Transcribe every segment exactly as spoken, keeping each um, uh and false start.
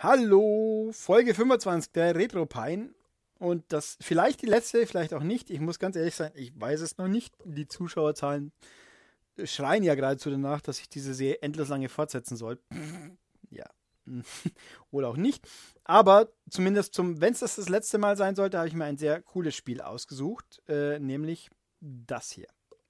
Hallo, Folge fünfundzwanzig der RetroPine. Und das vielleicht die letzte, vielleicht auch nicht. Ich muss ganz ehrlich sein, ich weiß es noch nicht. Die Zuschauerzahlen schreien ja geradezu danach, dass ich diese Serie endlos lange fortsetzen soll. Ja. Oder auch nicht. Aber zumindest zum, wenn es das das letzte Mal sein sollte, habe ich mir ein sehr cooles Spiel ausgesucht. Äh, nämlich das hier.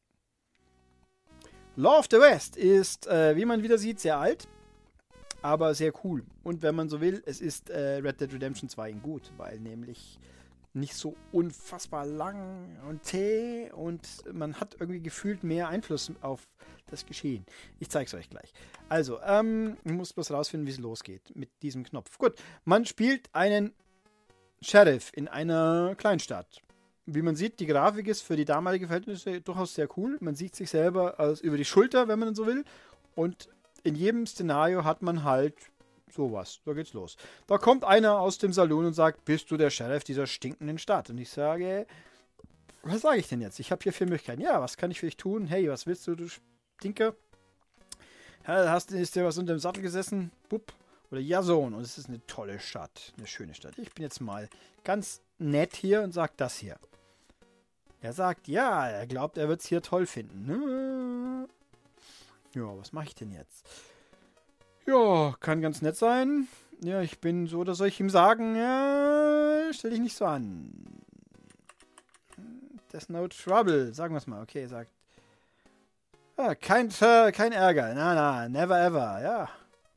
Law of the West ist, äh, wie man wieder sieht, sehr alt. Aber sehr cool. Und wenn man so will, es ist äh, Red Dead Redemption zwei in gut, weil nämlich nicht so unfassbar lang und zäh und man hat irgendwie gefühlt mehr Einfluss auf das Geschehen. Ich zeige es euch gleich. Also, ähm, ich muss bloß rausfinden, wie es losgeht mit diesem Knopf. Gut, man spielt einen Sheriff in einer Kleinstadt. Wie man sieht, die Grafik ist für die damalige Verhältnisse durchaus sehr cool. Man sieht sich selber als über die Schulter, wenn man so will. Und in jedem Szenario hat man halt sowas. Da geht's los. Da kommt einer aus dem Saloon und sagt, bist du der Sheriff dieser stinkenden Stadt? Und ich sage, was sage ich denn jetzt? Ich habe hier vier Möglichkeiten. Ja, was kann ich für dich tun? Hey, was willst du, du Stinker? Ja, hast, ist dir was unter dem Sattel gesessen? Bupp. Oder ja, Sohn. Und es ist eine tolle Stadt. Eine schöne Stadt. Ich bin jetzt mal ganz nett hier und sage das hier. Er sagt, ja, er glaubt, er wird es hier toll finden. Ja, was mache ich denn jetzt? Ja, kann ganz nett sein. Ja, ich bin so, oder soll ich ihm sagen, ja, stell dich nicht so an. There's no trouble, sagen wir es mal. Okay, er sagt, ja, kein, kein Ärger, na, na, never ever, ja.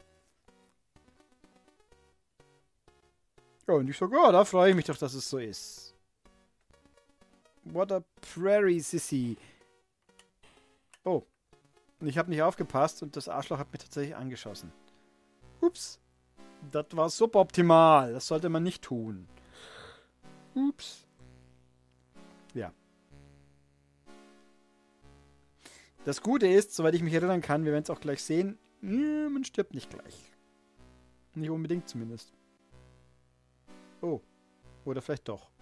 Ja, und ich sage, ja, da freue ich mich doch, dass es so ist. What a prairie sissy. Oh. Ich habe nicht aufgepasst und das Arschloch hat mich tatsächlich angeschossen. Ups. Das war suboptimal. Das sollte man nicht tun. Ups. Ja. Das Gute ist, soweit ich mich erinnern kann, wir werden es auch gleich sehen, man stirbt nicht gleich. Nicht unbedingt zumindest. Oh. Oder vielleicht doch.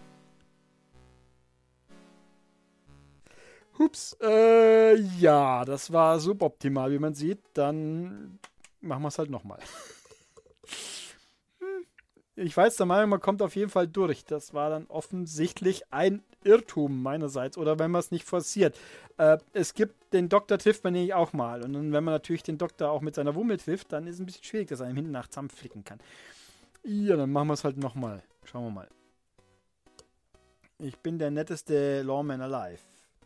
Ups, äh, ja, das war suboptimal, wie man sieht. Dann machen wir es halt nochmal. Ich weiß der Meinung, man kommt auf jeden Fall durch. Das war dann offensichtlich ein Irrtum meinerseits. Oder wenn man es nicht forciert. Äh, es gibt, den Doktor trifft man nämlich auch mal. Und dann, wenn man natürlich den Doktor auch mit seiner Wummel trifft, dann ist es ein bisschen schwierig, dass er ihm hinten nach zusammenflicken kann. Ja, dann machen wir es halt nochmal. Schauen wir mal. Ich bin der netteste Lawman alive.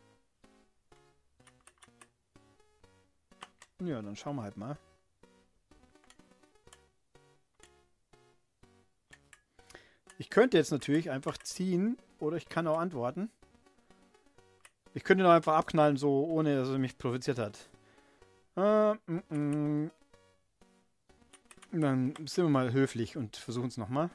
Ja, dann schauen wir halt mal. Ich könnte jetzt natürlich einfach ziehen oder ich kann auch antworten. Ich könnte noch einfach abknallen, so ohne dass er mich provoziert hat. Äh, m -m. Dann sind wir mal höflich und versuchen es nochmal.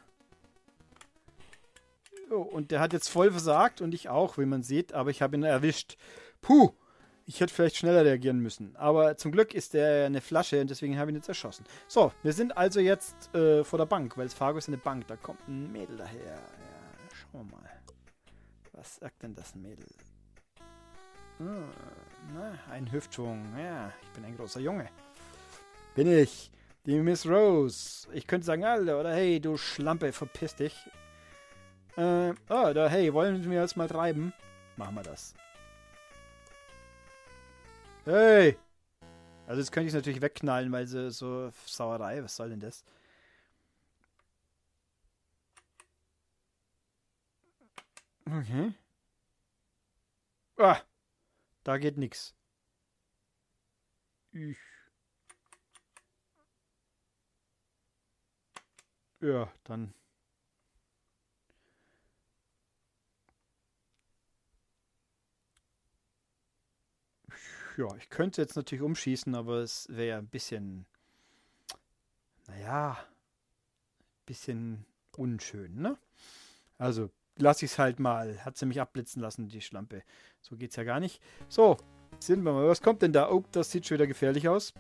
Oh, und der hat jetzt voll versagt und ich auch, wie man sieht, aber ich habe ihn erwischt. Puh! Ich hätte vielleicht schneller reagieren müssen. Aber zum Glück ist der eine Flasche und deswegen habe ich ihn jetzt erschossen. So, wir sind also jetzt äh, vor der Bank, weil das Fargo ist eine Bank. Da kommt ein Mädel daher. Ja, schauen wir mal. Was sagt denn das Mädel? Ah, na, ein Hüftschwung. Ja, ich bin ein großer Junge. Bin ich. Die Miss Rose. Ich könnte sagen, Alter, oder hey, du Schlampe, verpiss dich. Äh, oh, oder hey, wollen wir jetzt mal treiben? Machen wir das. Hey! Also jetzt könnte ich es natürlich wegknallen, weil so, so Sauerei, was soll denn das? Okay. Ah! Da geht nix. Ich. Ja, dann. Ja, ich könnte jetzt natürlich umschießen, aber es wäre ja ein bisschen, naja, ein bisschen unschön, ne? Also, lasse ich es halt mal. Hat sie mich abblitzen lassen, die Schlampe. So geht's ja gar nicht. So, sind wir mal. Was kommt denn da? Oh, das sieht schon wieder gefährlich aus.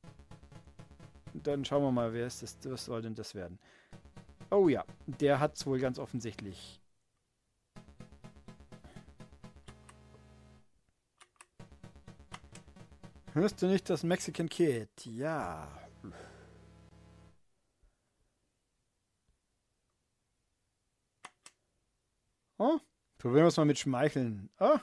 Dann schauen wir mal, wer ist das? Was soll denn das werden? Oh ja, der hat es wohl ganz offensichtlich. Hörst du nicht das Mexican Kid? Ja. Oh, probieren wir es mal mit Schmeicheln. Oh.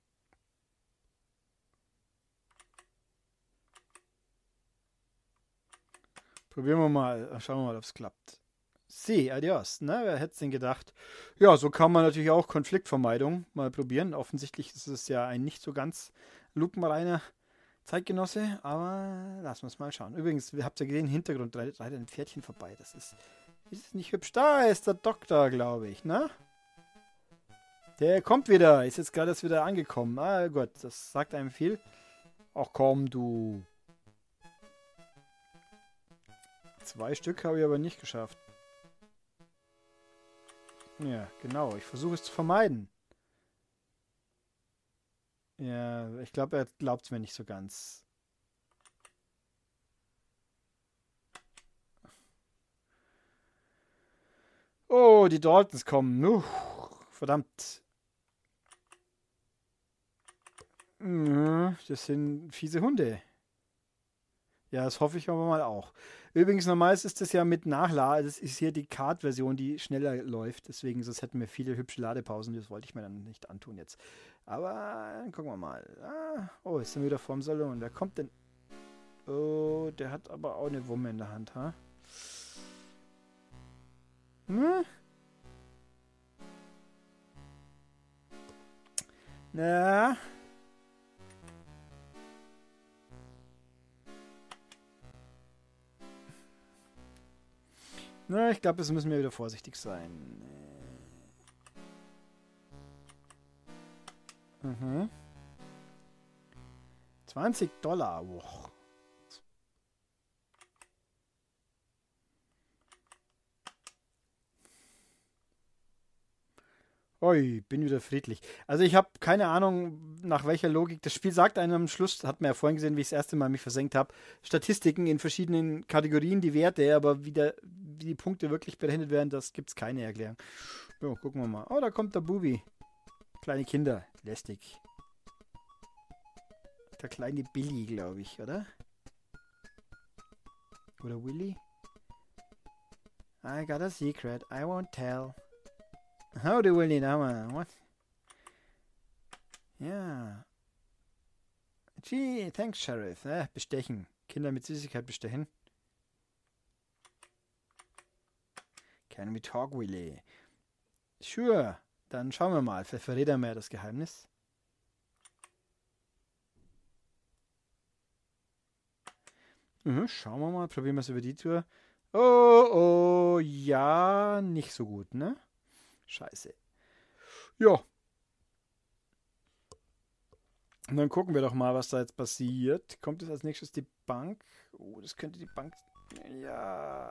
Probieren wir mal. Schauen wir mal, ob es klappt. Si, adios. Ne? Wer hätte es denn gedacht? Ja, so kann man natürlich auch Konfliktvermeidung mal probieren. Offensichtlich ist es ja ein nicht so ganz lupenreiner Zeitgenosse, aber lassen wir es mal schauen. Übrigens, ihr habt ja gesehen, im Hintergrund reitet ein Pferdchen vorbei. Das ist, ist nicht hübsch. Da ist der Doktor, glaube ich, ne? Der kommt wieder. Ist jetzt gerade erst wieder angekommen. Ah Gott, das sagt einem viel. Ach komm, du. Zwei Stück habe ich aber nicht geschafft. Ja, genau. Ich versuche es zu vermeiden. Ja, ich glaube, er glaubt es mir nicht so ganz. Oh, die Daltons kommen. Uh, verdammt. Das sind fiese Hunde. Ja, das hoffe ich aber mal auch. Übrigens, normal ist das ja mit Nachladen. Das ist hier die Kart-Version, die schneller läuft. Deswegen, sonst hätten wir viele hübsche Ladepausen. Das wollte ich mir dann nicht antun jetzt. Aber gucken wir mal. Ah, oh, jetzt sind wir wieder vorm Salon. Wer kommt denn? Oh, der hat aber auch eine Wumme in der Hand, ha? Hm? Na? Na, ich glaube, jetzt müssen wir wieder vorsichtig sein. Mhm. zwanzig Dollar. Wow. Ui, bin wieder friedlich. Also ich habe keine Ahnung, nach welcher Logik. Das Spiel sagt einem am Schluss, hat man ja vorhin gesehen, wie ich das erste Mal mich versenkt habe, Statistiken in verschiedenen Kategorien, die Werte, aber wie, der, wie die Punkte wirklich berechnet werden, das gibt es keine Erklärung. So, gucken wir mal. Oh, da kommt der Bubi. Kleine Kinder. Lästig. Der kleine Billy, glaube ich, oder? Oder Willy? I got a secret. I won't tell. Howdy, Willy, now, what? Ja. Gee, thanks, Sheriff. Äh, bestechen. Kinder mit Süßigkeit bestechen. Can we talk, Willy? Sure. Dann schauen wir mal. Vielleicht verrät er mir das Geheimnis. Mhm, schauen wir mal. Probieren wir es über die Tür. Oh, oh, ja, nicht so gut, ne? Scheiße. Ja. Und dann gucken wir doch mal, was da jetzt passiert. Kommt jetzt als nächstes die Bank? Oh, das könnte die Bank... Ja.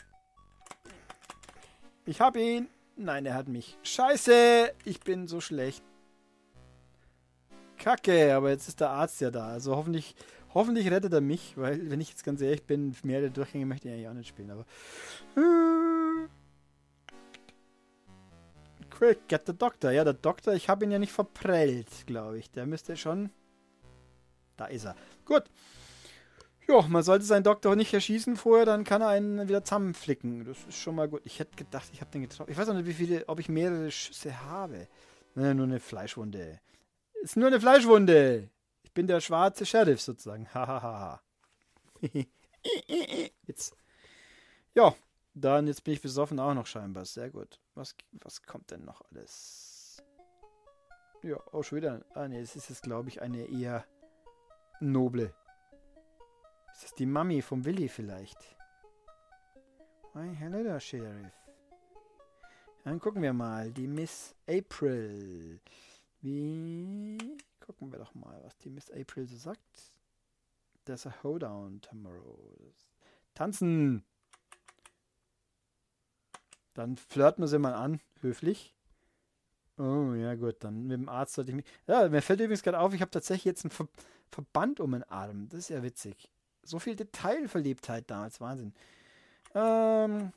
Ich hab ihn. Nein, er hat mich. Scheiße, ich bin so schlecht. Kacke, aber jetzt ist der Arzt ja da. Also hoffentlich, hoffentlich rettet er mich, weil, wenn ich jetzt ganz ehrlich bin, mehrere Durchgänge möchte ich eigentlich auch nicht spielen, aber... Quick, get the Doctor. Ja, der Doktor, ich habe ihn ja nicht verprellt, glaube ich. Der müsste schon... Da ist er. Gut. Jo, man sollte seinen Doktor nicht erschießen vorher, dann kann er einen wieder zusammenflicken. Das ist schon mal gut. Ich hätte gedacht, ich habe den getroffen. Ich weiß auch nicht, wie viele, ob ich mehrere Schüsse habe. Nein, nur eine Fleischwunde. Ist nur eine Fleischwunde. Ich bin der schwarze Sheriff sozusagen. Hahaha. Jetzt. Ja, dann jetzt bin ich besoffen auch noch scheinbar. Sehr gut. Was, was kommt denn noch alles? Ja, auch schon wieder. Ah ne, es ist jetzt, glaube ich, eine eher noble. Ist das die Mami vom Willi vielleicht? Hi, hello da, Sheriff. Dann gucken wir mal. Die Miss April. Wie... Gucken wir doch mal, was die Miss April so sagt. There's a hoedown tomorrow. Tanzen! Dann flirten wir sie mal an, höflich. Oh, ja gut, dann mit dem Arzt sollte ich mich... Ja, mir fällt übrigens gerade auf, ich habe tatsächlich jetzt einen Ver Verband um den Arm. Das ist ja witzig. So viel Detailverliebtheit damals, Wahnsinn. Ähm...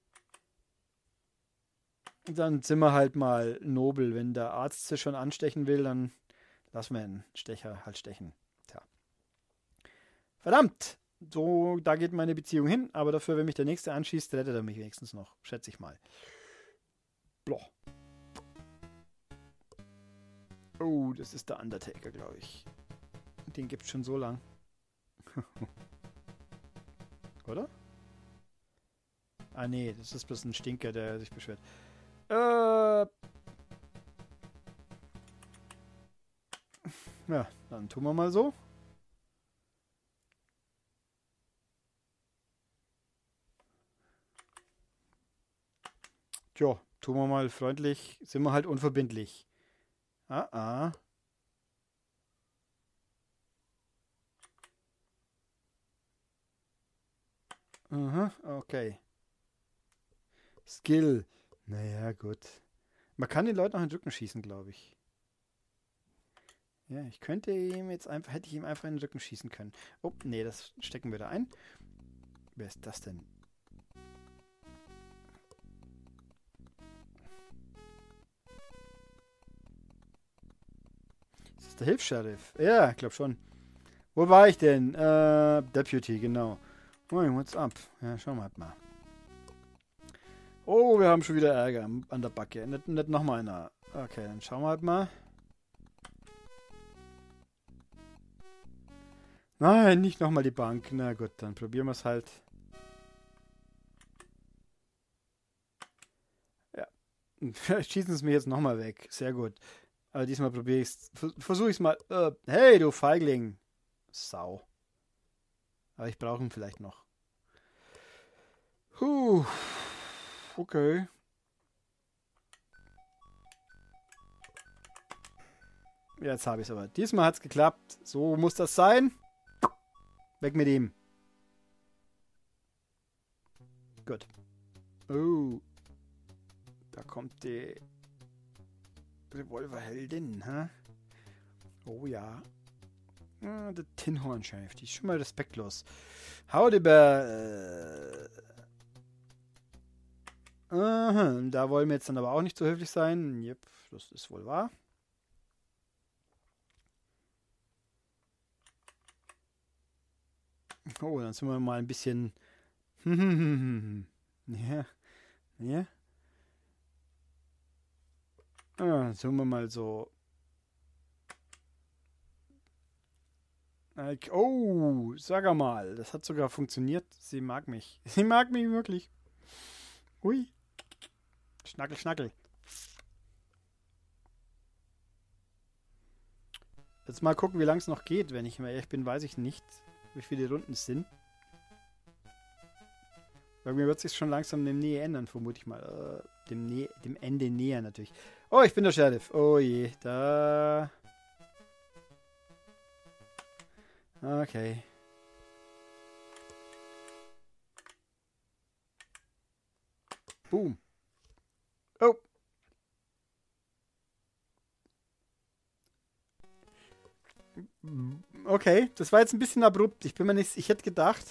Dann sind wir halt mal nobel. Wenn der Arzt sie schon anstechen will, dann lassen wir den Stecher halt stechen. Tja. Verdammt! So, da geht meine Beziehung hin, aber dafür, wenn mich der Nächste anschießt, rettet er mich wenigstens noch. Schätze ich mal. Bloch. Oh, das ist der Undertaker, glaube ich. Den gibt's schon so lang. Oder? Ah, nee, das ist bloß ein Stinker, der sich beschwert. Äh. Ja, dann tun wir mal so. Tja, tun wir mal freundlich. Sind wir halt unverbindlich. Ah, ah. Aha, okay. Skill. Naja, gut. Man kann den Leuten auch in den Rücken schießen, glaube ich. Ja, ich könnte ihm jetzt einfach, hätte ich ihm einfach in den Rücken schießen können. Oh, nee, das stecken wir da ein. Wer ist das denn? Ist das der Hilfs-Sheriff? Ja, ich glaube schon. Wo war ich denn? Äh, Deputy, genau. Oh, what's up? Ja, schauen wir halt mal. Oh, wir haben schon wieder Ärger an der Backe. Nicht, nicht nochmal einer. Okay, dann schauen wir halt mal. Nein, nicht nochmal die Bank. Na gut, dann probieren wir es halt. Ja. Schießen es mir jetzt nochmal weg. Sehr gut. Aber diesmal probiere ich es. Versuche ich es mal. Äh, hey, du Feigling. Sau. Aber ich brauche ihn vielleicht noch. Puh. Okay. Jetzt habe ich es aber. Diesmal hat es geklappt. So muss das sein. Weg mit ihm. Gut. Oh. Da kommt die Revolverheldin, hä? Oh ja. Ah, der Tinhorn-Chef. Die ist schon mal respektlos. Howdy, Bear. Äh. Aha. Da wollen wir jetzt dann aber auch nicht so höflich sein. Jep, das ist wohl wahr. Oh, dann sind wir mal ein bisschen. Ja. Ja. Ah, sind wir mal so. Oh, sag mal, das hat sogar funktioniert. Sie mag mich. Sie mag mich wirklich. Hui. Schnackel, schnackel. Jetzt mal gucken, wie lange es noch geht. Wenn ich mal ehrlich bin, weiß ich nicht, wie viele Runden es sind. Weil mir wird sich schon langsam dem Nähe ändern, vermute ich mal. Äh, dem, Nä dem Ende näher natürlich. Oh, ich bin der Sheriff. Oh je, da. Okay. Boom. Oh. Okay, das war jetzt ein bisschen abrupt. Ich bin mir nicht. Ich hätte gedacht,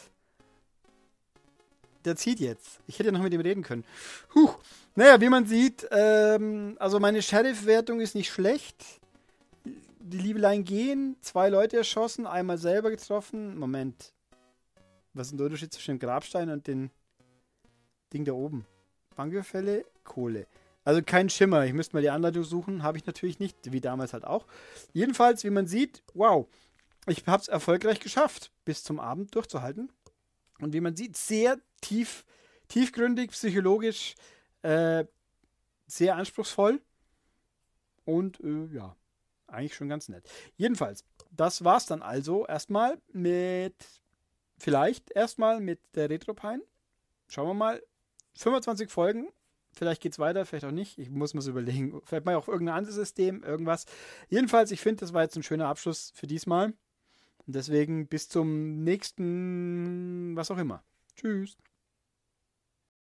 der zieht jetzt. Ich hätte ja noch mit ihm reden können. Huch. Naja, wie man sieht, ähm, also meine Sheriff-Wertung ist nicht schlecht. Die Liebeleien gehen. Zwei Leute erschossen, einmal selber getroffen. Moment. Was ist denn der Unterschied zwischen dem Grabstein und dem Ding da oben? Banküberfälle, Kohle. Also kein Schimmer. Ich müsste mal die Anleitung suchen. Habe ich natürlich nicht, wie damals halt auch. Jedenfalls, wie man sieht, wow. Ich habe es erfolgreich geschafft, bis zum Abend durchzuhalten. Und wie man sieht, sehr tief, tiefgründig, psychologisch, äh, sehr anspruchsvoll. Und äh, ja, eigentlich schon ganz nett. Jedenfalls, das war's dann also erstmal mit, vielleicht erstmal mit der Retropine. Schauen wir mal. fünfundzwanzig Folgen. Vielleicht geht's weiter, vielleicht auch nicht. Ich muss mir das überlegen. Vielleicht mal auch irgendein anderes System, irgendwas. Jedenfalls, ich finde, das war jetzt ein schöner Abschluss für diesmal. Und deswegen bis zum nächsten, was auch immer. Tschüss.